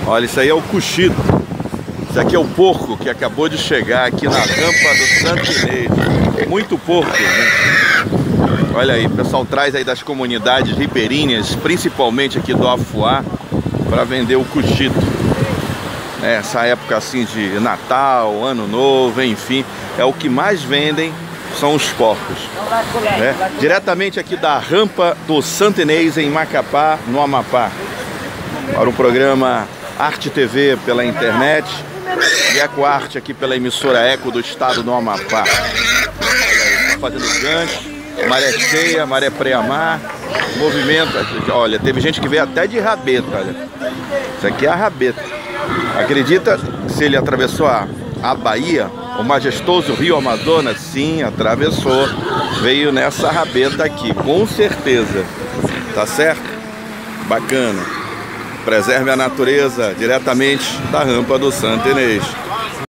Olha, isso aí é o cuchito. Isso aqui é o porco que acabou de chegar aqui na rampa do Santo Inês. Muito porco, gente. Olha aí, o pessoal traz aí das comunidades ribeirinhas, principalmente aqui do Afuá, para vender o cuchito. Essa época assim de Natal, Ano Novo, enfim, é o que mais vendem, são os porcos. Diretamente aqui da rampa do Santo Inês, em Macapá, no Amapá, para o programa Arte TV pela internet e Ecoarte aqui pela emissora Eco do estado do Amapá. Olha aí, tá fazendo gancho, maré cheia, maré pré-amar, movimento. Olha, teve gente que veio até de rabeta, olha. Isso aqui é a rabeta. Acredita que se ele atravessou a Bahia, o majestoso rio Amazonas? Sim, atravessou. Veio nessa rabeta aqui, com certeza. Tá certo? Bacana. Preserve a natureza diretamente da rampa do Santo Inês.